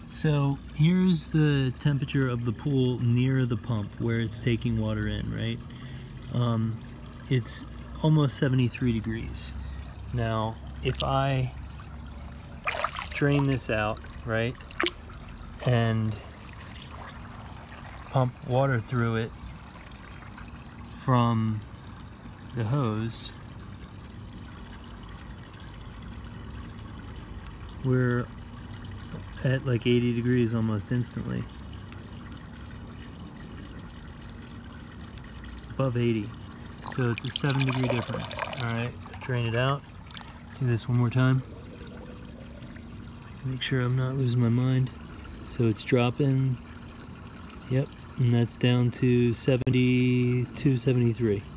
So here's the temperature of the pool near the pump where it's taking water in, right? It's almost 73 degrees. Now, if I drain this out, right, and pump water through it from the hose, we're at like 80 degrees almost instantly. Above 80. So it's a 7-degree difference. Alright, drain it out. Do this one more time. Make sure I'm not losing my mind. So it's dropping. Yep, and that's down to 72, 73.